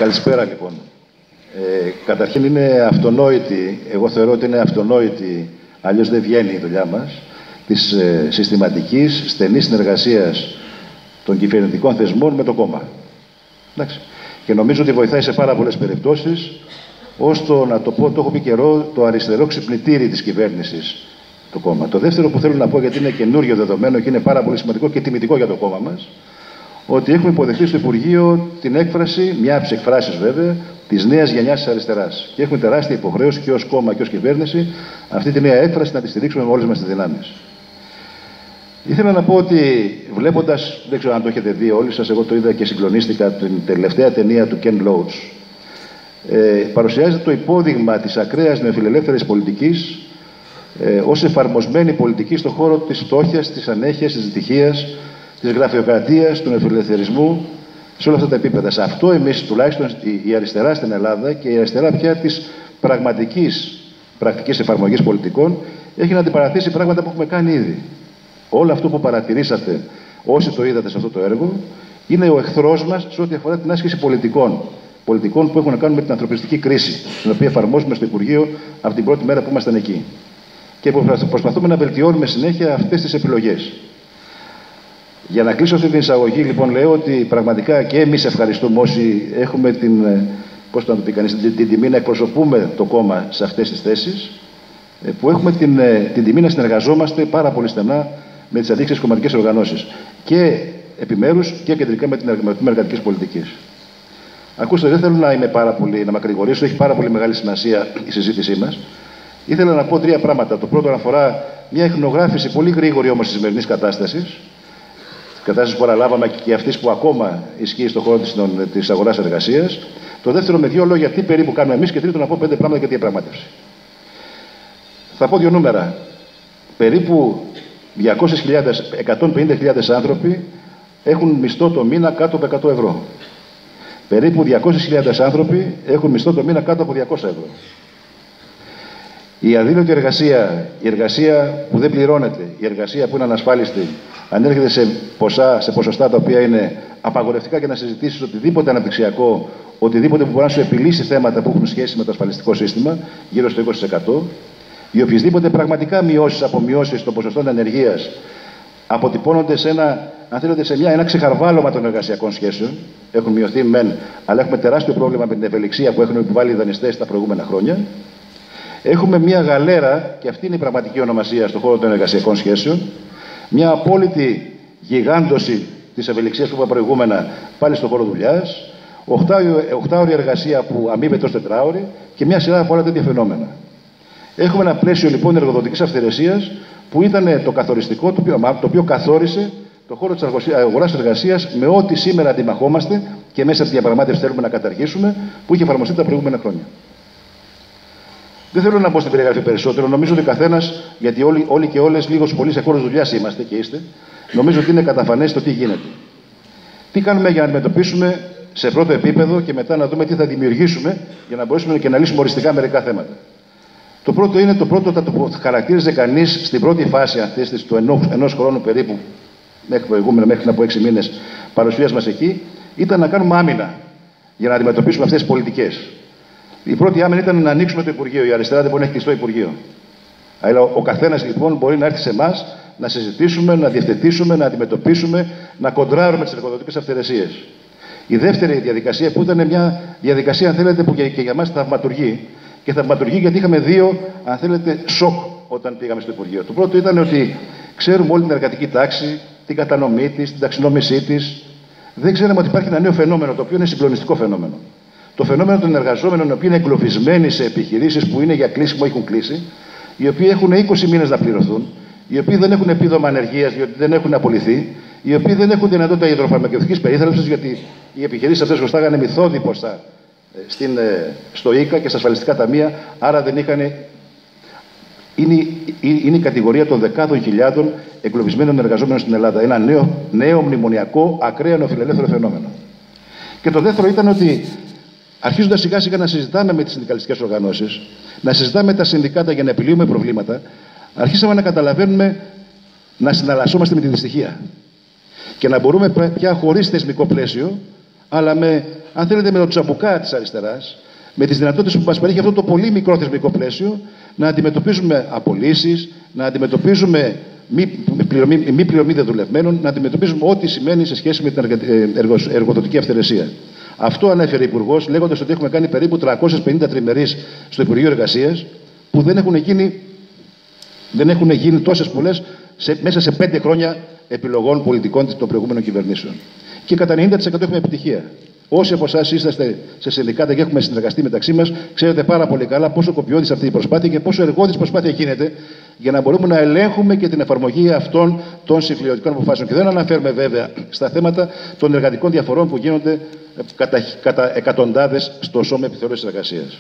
Καλησπέρα λοιπόν. Καταρχήν είναι αυτονόητη, εγώ θεωρώ ότι είναι αυτονόητη, αλλιώς δεν βγαίνει η δουλειά μας, της συστηματικής στενής συνεργασίας των κυβερνητικών θεσμών με το κόμμα. Εντάξει. Και νομίζω ότι βοηθάει σε πάρα πολλές περιπτώσεις, ως το, να το πω, το έχω πει καιρό, το αριστερό ξυπνητήρι της κυβέρνησης το κόμμα. Το δεύτερο που θέλω να πω, γιατί είναι καινούριο δεδομένο και είναι πάρα πολύ σημαντικό και τιμητικό για το κόμμα μας, ότι έχουμε υποδεχτεί στο Υπουργείο την έκφραση, μια από τις εκφράσεις βέβαια, της νέας γενιάς της αριστεράς. Και έχουμε τεράστια υποχρέωση και ως κόμμα και ως κυβέρνηση αυτή τη νέα έκφραση να τη στηρίξουμε με όλες μας τις δυνάμεις. Ήθελα να πω ότι βλέποντας, δεν ξέρω αν το έχετε δει όλοι σας, εγώ το είδα και συγκλονίστηκα, την τελευταία ταινία του Ken Loach. Παρουσιάζεται το υπόδειγμα της ακραίας νεοφιλελεύθερης πολιτικής ως εφαρμοσμένη πολιτική στον χώρο της φτώχειας, της ανέχειας, της δυστυχίας, της γραφειοκρατίας, του νεοφιλελευθερισμού, σε όλα αυτά τα επίπεδα. Σε αυτό εμείς, τουλάχιστον η αριστερά στην Ελλάδα και η αριστερά πια της πρακτικής εφαρμογής πολιτικών, έχει να αντιπαρατήσει πράγματα που έχουμε κάνει ήδη. Όλο αυτό που παρατηρήσατε, όσοι το είδατε σε αυτό το έργο, είναι ο εχθρός μας σε ό,τι αφορά την άσκηση πολιτικών. Πολιτικών που έχουν να κάνουν με την ανθρωπιστική κρίση, την οποία εφαρμόζουμε στο Υπουργείο από την πρώτη μέρα που ήμασταν εκεί. Και προσπαθούμε να βελτιώνουμε συνέχεια αυτές τις επιλογές. Για να κλείσω αυτή την εισαγωγή, λοιπόν, λέω ότι πραγματικά και εμείς ευχαριστούμε όσοι έχουμε την τιμή να εκπροσωπούμε το κόμμα σε αυτές τις θέσεις, που έχουμε την τιμή να συνεργαζόμαστε πάρα πολύ στενά με τις αντίστοιχες κομματικές οργανώσεις. Και επιμέρους και κεντρικά με την εργατικής πολιτικής. Ακούστε, δεν θέλω να μακρηγορήσω, έχει πάρα πολύ μεγάλη σημασία η συζήτησή μας. Ήθελα να πω τρία πράγματα. Το πρώτο αφορά μια εχνογράφηση πολύ γρήγορη όμως της σημερινής κατάστασης. Κατάσταση που παραλάβαμε και αυτή που ακόμα ισχύει στον χώρο της αγοράς εργασίας. Το δεύτερο, με δύο λόγια, τι περίπου κάνουμε εμείς. Και τρίτο, να πω 5 πράγματα για τη διαπραγμάτευση. Θα πω δύο νούμερα. Περίπου 150.000 άνθρωποι έχουν μισθό το μήνα κάτω από 100 ευρώ. Περίπου 200.000 άνθρωποι έχουν μισθό το μήνα κάτω από 200 ευρώ. Η αδήλωτη εργασία, η εργασία που δεν πληρώνεται, η εργασία που είναι ανασφάλιστη, ανέρχεται σε ποσοστά τα οποία είναι απαγορευτικά για να συζητήσεις οτιδήποτε αναπτυξιακό, οτιδήποτε που μπορεί να σου επιλύσει θέματα που έχουν σχέση με το ασφαλιστικό σύστημα, γύρω στο 20%. Οι οποιασδήποτε πραγματικά απομειώσεις στο ποσοστό ανεργίας αποτυπώνονται σε ένα ξεχαρβάλωμα των εργασιακών σχέσεων. Έχουν μειωθεί μεν, αλλά έχουμε τεράστιο πρόβλημα με την ευελιξία που έχουν επιβάλει οι δανειστές τα προηγούμενα χρόνια. Έχουμε μια γαλέρα, και αυτή είναι η πραγματική ονομασία στον χώρο των εργασιακών σχέσεων, μια απόλυτη γιγάντωση της ευελιξίας που είπα προηγούμενα πάλι στον χώρο δουλειάς, 8ωρη εργασία που αμείβεται ως 4ωρη και μια σειρά από όλα τέτοια φαινόμενα. Έχουμε ένα πλαίσιο λοιπόν εργοδοτικής αυθαιρεσίας που ήταν το καθοριστικό, το οποίο καθόρισε το χώρο της αγοράς εργασίας με ό,τι σήμερα αντιμαχόμαστε και μέσα από τη διαπραγμάτευση θέλουμε να καταργήσουμε, που είχε εφαρμοστεί τα προηγούμενα χρόνια. Δεν θέλω να μπω στην περιγραφή περισσότερο. Νομίζω ότι καθένας, γιατί όλοι και όλες λίγος πολύ σε χώρο δουλειάς είμαστε και είστε, νομίζω ότι είναι καταφανές το τι γίνεται. Τι κάνουμε για να αντιμετωπίσουμε σε πρώτο επίπεδο και μετά να δούμε τι θα δημιουργήσουμε για να μπορέσουμε και να λύσουμε οριστικά μερικά θέματα. Το πρώτο είναι το που χαρακτήριζε κανείς στην πρώτη φάση του ενός χρόνου περίπου, μέχρι να πω 6 μήνες παρουσίας μας εκεί, ήταν να κάνουμε άμυνα για να αντιμετωπίσουμε αυτές τις πολιτικές. Η πρώτη άμυνα ήταν να ανοίξουμε το Υπουργείο. Η αριστερά δεν μπορεί να έχει κλειστό Υπουργείο. Αλλά ο καθένας λοιπόν μπορεί να έρθει σε εμάς να συζητήσουμε, να διευθετήσουμε, να αντιμετωπίσουμε, να κοντράρουμε τις εργοδοτικές αυθαιρεσίες. Η δεύτερη διαδικασία που ήταν μια διαδικασία, αν θέλετε, που και για μας θαυματουργεί. Και θαυματουργεί γιατί είχαμε δύο, αν θέλετε, σοκ όταν πήγαμε στο Υπουργείο. Το πρώτο ήταν ότι ξέρουμε όλη την εργατική τάξη, την κατανομή της, την ταξινόμησή της. Δεν ξέραμε ότι υπάρχει ένα νέο φαινόμενο, το οποίο είναι συγκλονιστικό φαινόμενο. Το φαινόμενο των εργαζόμενων, οι οποίοι είναι εγκλωβισμένοι σε επιχειρήσεις που είναι για κλείσιμο, έχουν κλείσει, οι οποίοι έχουν 20 μήνες να πληρωθούν, οι οποίοι δεν έχουν επίδομα ανεργίας, διότι δεν έχουν απολυθεί, οι οποίοι δεν έχουν δυνατότητα υδροφαρμακευτικής περίθαλψης, γιατί οι επιχειρήσεις αυτές χρωστάγανε μυθώδη ποσά στο ΙΚΑ και στα ασφαλιστικά ταμεία, άρα δεν είχαν. Είναι η κατηγορία των δεκάδων χιλιάδων εγκλωβισμένων εργαζόμενων στην Ελλάδα. Ένα νέο μνημονιακό, ακραία νεοφιλελεύθερο φαινόμενο. Και το δεύτερο ήταν ότι αρχίζοντας σιγά σιγά να συζητάμε με τις συνδικαλιστικές οργανώσεις, να συζητάμε με τα συνδικάτα για να επιλύουμε προβλήματα, αρχίσαμε να καταλαβαίνουμε να συναλλασσόμαστε με τη δυστυχία. Και να μπορούμε πια χωρίς θεσμικό πλαίσιο, αλλά αν θέλετε, με το τσαμπουκά της αριστεράς, με τις δυνατότητες που μας παρέχει αυτό το πολύ μικρό θεσμικό πλαίσιο, να αντιμετωπίζουμε απολύσεις, να αντιμετωπίζουμε μη πληρωμή δεδουλευμένων, να αντιμετωπίζουμε ό,τι σημαίνει σε σχέση με την εργοδοτική αυθαιρεσία. Αυτό ανέφερε ο Υπουργός, λέγοντας ότι έχουμε κάνει περίπου 350 τριμερείς στο Υπουργείο Εργασίας, που δεν έχουν γίνει τόσες πολλές μέσα σε 5 χρόνια επιλογών πολιτικών των προηγούμενων κυβερνήσεων. Και κατά 90% έχουμε επιτυχία. Όσοι από εσάς είσαστε σε συνδικάτα και έχουμε συνεργαστεί μεταξύ μας, ξέρετε πάρα πολύ καλά πόσο κοπιώδης αυτή η προσπάθεια και πόσο εργόδης προσπάθεια γίνεται για να μπορούμε να ελέγχουμε και την εφαρμογή αυτών των συμφιλιωτικών αποφάσεων. Και δεν αναφέρουμε βέβαια στα θέματα των εργατικών διαφορών που γίνονται κατά εκατοντάδες στο Σώμα Επιθεώρησης Εργασίας.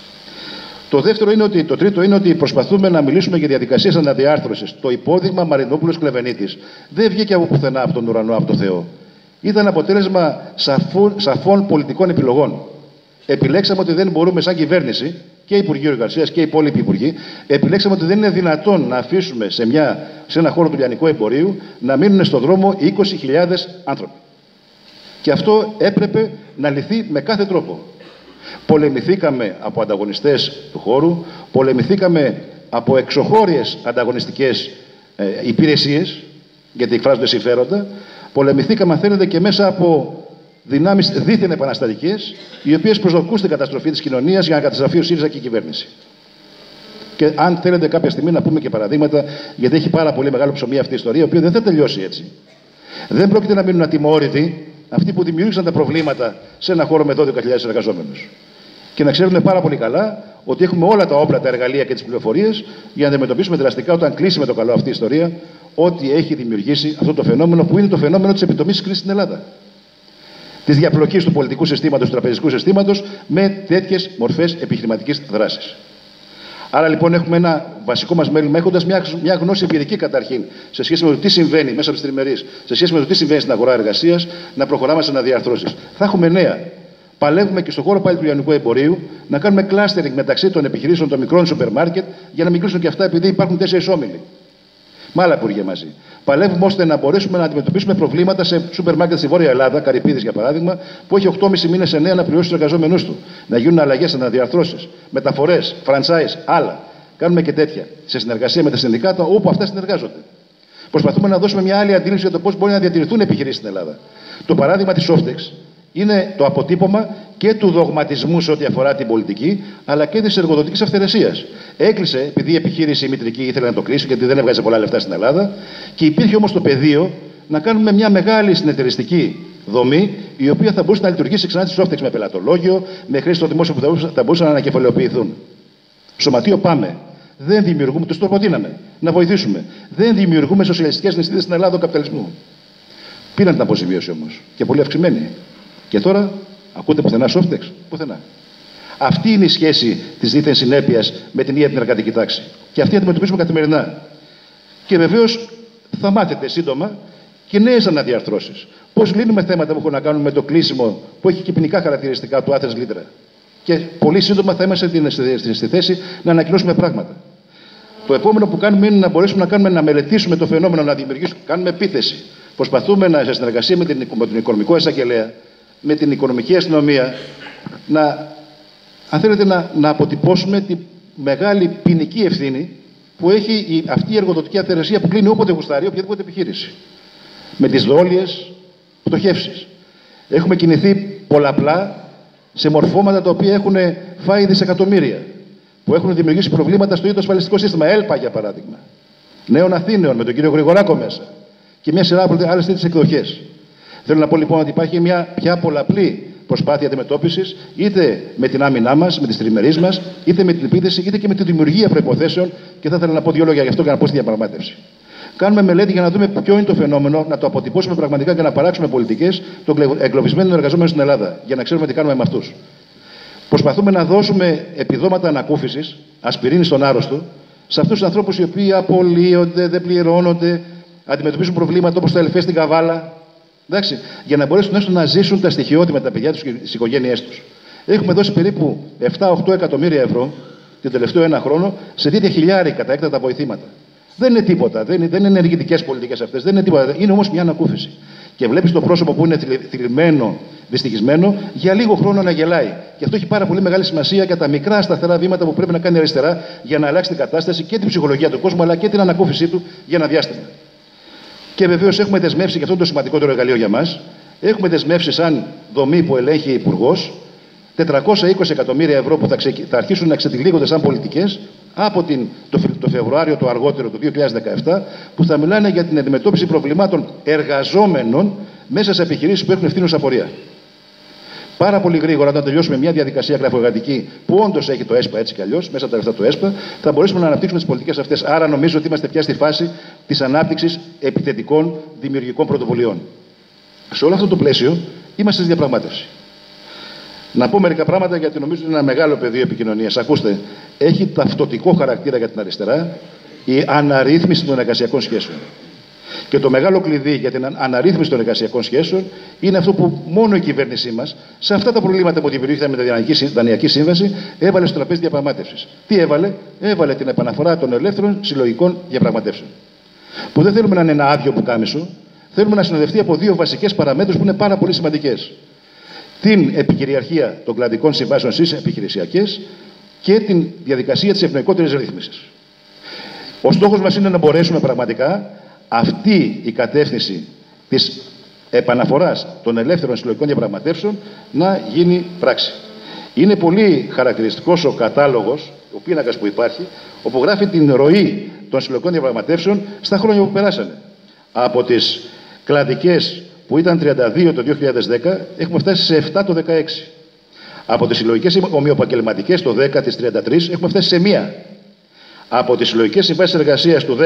Το τρίτο είναι ότι προσπαθούμε να μιλήσουμε για διαδικασίες αναδιάρθρωσης. Το υπόδειγμα Μαρινόπουλος-Κλεβενίτης δεν βγήκε από πουθενά από τον ουρανό, από το Θεό. Ήταν αποτέλεσμα σαφών πολιτικών επιλογών. Επιλέξαμε ότι δεν μπορούμε, σαν κυβέρνηση, και Υπουργείο Εργασίας και οι υπόλοιποι υπουργοί, επιλέξαμε ότι δεν είναι δυνατόν να αφήσουμε σε ένα χώρο του λιανικού εμπορίου να μείνουν στον δρόμο 20.000 άνθρωποι. Και αυτό έπρεπε να λυθεί με κάθε τρόπο. Πολεμηθήκαμε από ανταγωνιστές του χώρου, πολεμηθήκαμε από εξωχώριες ανταγωνιστικές υπηρεσίες, γιατί εκφράζονται συμφέροντα, πολεμηθήκαμε, αν θέλετε, και μέσα από δυνάμεις δίθεν επαναστατικές, οι οποίες προσδοκούν στην καταστροφή της κοινωνίας για να καταστραφεί ο ΣΥΡΙΖΑ και η κυβέρνηση. Και αν θέλετε κάποια στιγμή να πούμε και παραδείγματα, γιατί έχει πάρα πολύ μεγάλο ψωμί αυτή η ιστορία, η οποία δεν θα τελειώσει έτσι. Δεν πρόκειται να μείνουν ατιμόρυτοι αυτοί που δημιούργησαν τα προβλήματα σε ένα χώρο με 12.000 εργαζόμενους. Και να ξέρουμε πάρα πολύ καλά ότι έχουμε όλα τα όπλα, τα εργαλεία και τις πληροφορίες για να αντιμετωπίσουμε δραστικά, όταν κλείσει με το καλό αυτή η ιστορία, ό,τι έχει δημιουργήσει αυτό το φαινόμενο, που είναι το φαινόμενο της επιτομής της κρίσης στην Ελλάδα. Της διαπλοκής του πολιτικού συστήματος, του τραπεζικού συστήματος, με τέτοιες μορφές επιχειρηματικής δράσης. Άρα λοιπόν έχουμε ένα βασικό μας μέλημα, έχοντας μια γνώση εμπειρική καταρχήν σε σχέση με το τι συμβαίνει μέσα από τις τριμερείς, σε σχέση με το τι συμβαίνει στην αγορά εργασίας, να προχωράμε σε αναδιαρθρώσεις. Θα έχουμε νέα. Παλεύουμε και στον χώρο πάλι του λιανικού εμπορίου να κάνουμε κλάστερινγκ μεταξύ των επιχειρήσεων των μικρών σούπερ μάρκετ για να μην κλείσουν και αυτά, επειδή υπάρχουν 4 όμιλοι. Με άλλα υπουργεία μαζί. Παλεύουμε ώστε να μπορέσουμε να αντιμετωπίσουμε προβλήματα σε σούπερ μάρκετ στη Βόρεια Ελλάδα, Καρυπίδης για παράδειγμα, που έχει 8,5 μήνες 9 να πληρώσει τους εργαζόμενούς του. Να γίνουν αλλαγές, αναδιαρθρώσεις, μεταφορές, franchise, άλλα. Κάνουμε και τέτοια σε συνεργασία με τα συνδικάτα όπου αυτά συνεργάζονται. Προσπαθούμε να δώσουμε μια άλλη αντίληψη για το πώς μπορεί να διατηρηθούν επιχειρήσεις στην Ελλάδα. Το παράδειγμα της Softex είναι το αποτύπωμα και του δογματισμού σε ό,τι αφορά την πολιτική, αλλά και της εργοδοτικής αυθαιρεσίας. Έκλεισε, επειδή η επιχείρηση η μητρική ήθελε να το κλείσει, γιατί δεν έβγαζε πολλά λεφτά στην Ελλάδα, και υπήρχε όμως το πεδίο να κάνουμε μια μεγάλη συνεταιριστική δομή, η οποία θα μπορούσε να λειτουργήσει ξανά τη Softex με πελατολόγιο, με χρήση στο δημόσιο που θα μπορούσαν να ανακεφαλαιοποιηθούν. Σωματείο Πάμε. Δεν δημιουργούμε, τους το προτείναμε, να βοηθήσουμε. Δεν δημιουργούμε σοσιαλιστικές νηστείες στην Ελλάδα του καπιταλισμού. Πήραν την αποζημίωση όμως, και πολύ αυξημένη. Και τώρα ακούτε πουθενά Softex, πουθενά. Αυτή είναι η σχέση της δίθεν συνέπειας με την ίδια την εργατική τάξη. Και αυτή αντιμετωπίζουμε καθημερινά. Και βεβαίως θα μάθετε σύντομα και νέες αναδιαρθρώσεις. Πώς λύνουμε θέματα που έχουν να κάνουν με το κλείσιμο, που έχει και ποινικά χαρακτηριστικά του Athens Litra. Και πολύ σύντομα θα είμαστε στη θέση να ανακοινώσουμε πράγματα. Το επόμενο που κάνουμε είναι να μπορέσουμε να μελετήσουμε το φαινόμενο, να δημιουργήσουμε, κάνουμε επίθεση. Προσπαθούμε σε συνεργασία με τον οικονομικό εισαγγελέα, με την οικονομική αστυνομία, αν θέλετε, να αποτυπώσουμε τη μεγάλη ποινική ευθύνη που έχει αυτή η εργοδοτική αυθαιρεσία που κλείνει όποτε γουστάρει, οποιαδήποτε επιχείρηση. Με τις δόλιες πτωχεύσεις. Έχουμε κινηθεί πολλαπλά σε μορφώματα τα οποία έχουν φάει δισεκατομμύρια, που έχουν δημιουργήσει προβλήματα στο ίδιο το ασφαλιστικό σύστημα. ΕΛΠΑ, για παράδειγμα. Νέων Αθήνεων, με τον κύριο Γρηγοράκο μέσα. Και μια σειρά από άλλες τέτοιες εκδοχές. Θέλω να πω λοιπόν ότι υπάρχει μια πια πολλαπλή προσπάθεια αντιμετώπισης, είτε με την άμυνά μας, με τις τριμερείς μας, είτε με την επίθεση, είτε και με τη δημιουργία προϋποθέσεων. Και θα ήθελα να πω 2 λόγια γι' αυτό για να πω στη διαπραγμάτευση. Κάνουμε μελέτη για να δούμε ποιο είναι το φαινόμενο, να το αποτυπώσουμε πραγματικά και να παράξουμε πολιτικές των εγκλωβισμένων εργαζόμενων στην Ελλάδα, για να ξέρουμε τι κάνουμε με αυτούς. Προσπαθούμε να δώσουμε επιδόματα ανακούφισης, ασπιρίνη στον άρρωστο, σε αυτούς τους ανθρώπους οι οποίοι απολύονται, δεν πληρώνονται, αντιμετωπίζουν προβλήματα όπως το ΕΛΦΕ στην Καβάλα. Εντάξει, για να μπορέσουν έστω να ζήσουν τα στοιχειώδη με τα παιδιά τους και τις οικογένειές τους. Έχουμε δώσει περίπου 7-8 εκατομμύρια ευρώ την τελευταίο 1 χρόνο σε τέτοια χιλιάρικα τα έκτακτα βοηθήματα. Δεν είναι τίποτα, δεν είναι ενεργητικές πολιτικές αυτές, δεν είναι τίποτα. Είναι όμως μια ανακούφιση. Και βλέπεις το πρόσωπο που είναι θλιμμένο, δυστυχισμένο, για λίγο χρόνο να γελάει. Και αυτό έχει πάρα πολύ μεγάλη σημασία για τα μικρά σταθερά βήματα που πρέπει να κάνει η αριστερά για να αλλάξει την κατάσταση και την ψυχολογία του κόσμου, αλλά και την ανακούφιση του για ένα διάστημα. Και βεβαίως έχουμε δεσμεύσει, και αυτό είναι το σημαντικότερο εργαλείο για μας, έχουμε δεσμεύσει σαν δομή που ελέγχει υπουργός 420 εκατομμύρια ευρώ που θα αρχίσουν να ξετυλίγονται σαν πολιτικές από το Φεβρουάριο το αργότερο του 2017, που θα μιλάνε για την αντιμετώπιση προβλημάτων εργαζόμενων μέσα σε επιχειρήσεις που έχουν ευθύνουσα πορεία. Πάρα πολύ γρήγορα, όταν τελειώσουμε μια διαδικασία γραφειοκρατική που όντως έχει το ΕΣΠΑ έτσι κι αλλιώς, μέσα από τα λεφτά του ΕΣΠΑ, θα μπορέσουμε να αναπτύξουμε τις πολιτικές αυτές. Άρα, νομίζω ότι είμαστε πια στη φάση της ανάπτυξης επιθετικών δημιουργικών πρωτοβουλειών. Σε όλο αυτό το πλαίσιο, είμαστε στη διαπραγμάτευση. Να πω μερικά πράγματα, γιατί νομίζω ότι είναι ένα μεγάλο πεδίο επικοινωνίας. Ακούστε, έχει ταυτοτικό χαρακτήρα για την αριστερά η αναρρύθμιση των εργασιακών σχέσεων. Και το μεγάλο κλειδί για την αναρρύθμιση των εργασιακών σχέσεων είναι αυτό που μόνο η κυβέρνησή μας, σε αυτά τα προβλήματα που δημιουργήθηκαν με τη Δανειακή Σύμβαση, έβαλε στο τραπέζι διαπραγμάτευσης. Τι έβαλε? Έβαλε την επαναφορά των ελεύθερων συλλογικών διαπραγματεύσεων. Που δεν θέλουμε να είναι ένα άδειο πουκάμισο, θέλουμε να συνοδευτεί από δύο βασικές παραμέτρους που είναι πάρα πολύ σημαντικές. Την επικυριαρχία των κλαδικών συμβάσεων στις επιχειρησιακές και την διαδικασία της ευνοϊκότερης ρύθμισης. Ο στόχος μας είναι να μπορέσουμε πραγματικά αυτή η κατεύθυνση της επαναφοράς των ελεύθερων συλλογικών διαπραγματεύσεων να γίνει πράξη. Είναι πολύ χαρακτηριστικός ο κατάλογος, ο πίνακας που υπάρχει, όπου γράφει την ροή των συλλογικών διαπραγματεύσεων στα χρόνια που περάσανε. Από τις κλαδικές που ήταν 32 το 2010, έχουμε φτάσει σε 7 το 2016. Από τις συλλογικές ομοιοπαγγελματικές το 10 τις 33, έχουμε φτάσει σε 1. Από τις συλλογικές συμβάσεις εργασίας του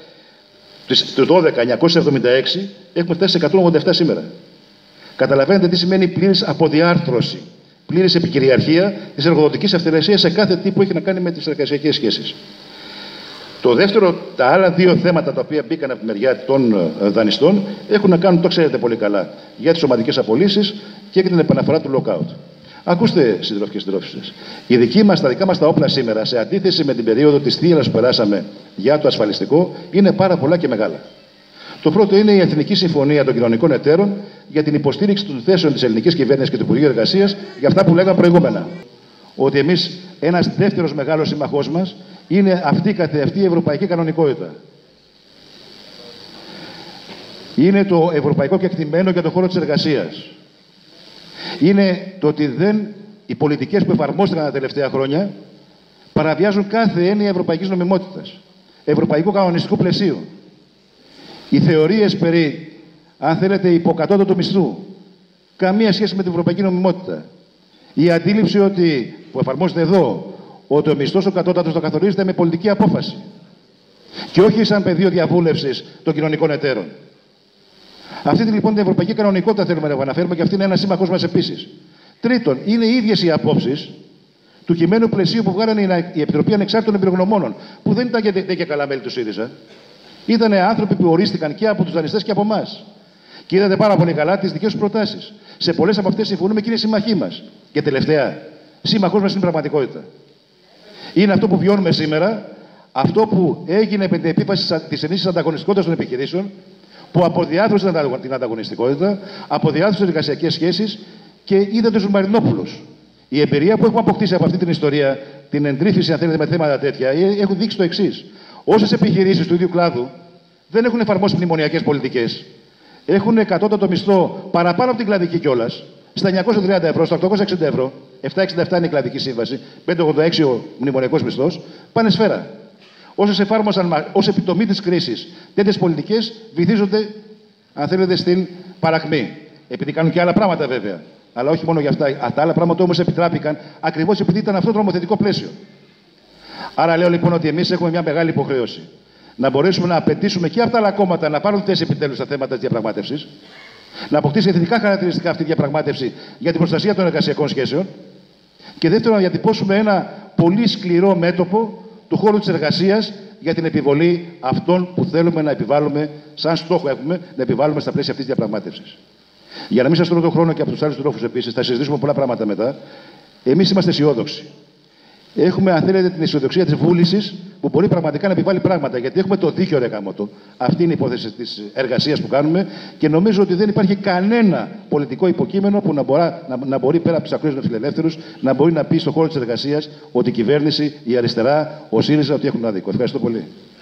12, 976, έχουμε φτάσει σε 187 σήμερα. Καταλαβαίνετε τι σημαίνει πλήρης αποδιάρθρωση, πλήρης επικυριαρχία της εργοδοτικής αυθαιρεσίας σε κάθε τι που έχει να κάνει με τις εργασιακές σχέσεις. Το δεύτερο, τα άλλα δύο θέματα τα οποία μπήκαν από τη μεριά των δανειστών έχουν να κάνουν, το ξέρετε πολύ καλά, για τις σωματικές απολύσεις και για την επαναφορά του lockout. Ακούστε, συντρόφοι και συντρόφισσες, τα δικά μας τα όπλα σήμερα, σε αντίθεση με την περίοδο της θύελλας που περάσαμε για το ασφαλιστικό, είναι πάρα πολλά και μεγάλα. Το πρώτο είναι η Εθνική Συμφωνία των Κοινωνικών Εταίρων για την υποστήριξη των θέσεων της ελληνικής κυβέρνησης και του Υπουργείου Εργασίας για αυτά που λέγαμε προηγούμενα. Ότι εμείς, ένας δεύτερος μεγάλος σύμμαχός μας, είναι αυτή καθεαυτή η ευρωπαϊκή κανονικότητα. Είναι το ευρωπαϊκό κεκτημένο για τον χώρο της εργασίας. Είναι το ότι οι πολιτικές που εφαρμόστηκαν τα τελευταία χρόνια παραβιάζουν κάθε έννοια ευρωπαϊκής νομιμότητας, ευρωπαϊκού κανονιστικού πλαισίου. Οι θεωρίες περί, αν θέλετε, υποκατώτατου μισθού, καμία σχέση με την ευρωπαϊκή νομιμότητα. Η αντίληψη που εφαρμόζεται εδώ, ότι ο μισθός ο κατώτατος το καθορίζεται με πολιτική απόφαση και όχι σαν πεδίο διαβούλευσης των κοινωνικών εταίρων. Αυτή λοιπόν την ευρωπαϊκή κανονικότητα θέλουμε να αναφέρουμε και αυτή είναι ένας σύμμαχός μας επίσης. Τρίτον, είναι οι ίδιες οι απόψεις του κειμένου πλαισίου που βγάλανε η Επιτροπή Ανεξάρτητων Εμπειρογνωμόνων, που δεν ήταν και καλά μέλη του ΣΥΡΙΖΑ. Ήταν άνθρωποι που ορίστηκαν και από τους δανειστές και από εμάς. Και είδατε πάρα πολύ καλά τις δικές τους προτάσεις. Σε πολλές από αυτές συμφωνούμε και είναι συμμαχοί μας. Και τελευταία, σύμμαχός μας είναι η πραγματικότητα. Είναι αυτό που βιώνουμε σήμερα, αυτό που έγινε με την επίφαση της ενίσχυσης ανταγωνιστικότητας των επιχειρήσεων, που αποδιάθρωσε την ανταγωνιστικότητα, αποδιάθρωσε τις εργασιακές σχέσεις και είδατε τους Μαρινόπουλους. Η εμπειρία που έχουμε αποκτήσει από αυτή την ιστορία, την εντρίφηση, αν θέλετε, με θέματα τέτοια, έχουν δείξει το εξής. Όσες επιχειρήσεις του ίδιου κλάδου δεν έχουν εφαρμόσει μνημονιακές πολιτικές, έχουν κατώτατο μισθό παραπάνω από την κλαδική κιόλας, στα 930 ευρώ, στα 860 ευρώ, 767 είναι η κλαδική σύμβαση, 586 ο μνημονιακός μισθός, πάνε σφαίρα. Όσες εφάρμοσαν ως επιτομή της κρίσης τέτοιες πολιτικές, βυθίζονται, αν θέλετε, στην παρακμή. Επειδή κάνουν και άλλα πράγματα βέβαια. Αλλά όχι μόνο για αυτά. Τα άλλα πράγματα όμως επιτράπηκαν ακριβώς επειδή ήταν αυτό το νομοθετικό πλαίσιο. Άρα λέω λοιπόν ότι εμείς έχουμε μια μεγάλη υποχρέωση να μπορέσουμε να απαιτήσουμε και από τα άλλα κόμματα να πάρουν θέση επιτέλους στα θέματα της διαπραγμάτευσης, να αποκτήσει εθνικά χαρακτηριστικά αυτή η διαπραγμάτευση για την προστασία των εργασιακών σχέσεων και δεύτερον να διατυπώσουμε ένα πολύ σκληρό μέτωπο του χώρου της εργασίας για την επιβολή αυτών που θέλουμε να επιβάλλουμε, σαν στόχο έχουμε, να επιβάλλουμε στα πλαίσια αυτής της διαπραγμάτευσης. Για να μην σας τρώω τον χρόνο και από τους άλλους τρόφους επίσης, θα συζητήσουμε πολλά πράγματα μετά. Εμείς είμαστε αισιόδοξοι. Έχουμε, αν θέλετε, την αισιοδοξία της βούλησης που μπορεί πραγματικά να επιβάλλει πράγματα. Γιατί έχουμε το δίκαιο ρεγάμοτο. Αυτή είναι η υπόθεση της εργασίας που κάνουμε και νομίζω ότι δεν υπάρχει κανένα πολιτικό υποκείμενο που να μπορεί πέρα από τους ακραίους νεοφιλελεύθερους να μπορεί να πει στον χώρο της εργασίας ότι η κυβέρνηση, η αριστερά, ο ΣΥΡΙΖΑ ότι έχουν άδικο. Ευχαριστώ πολύ.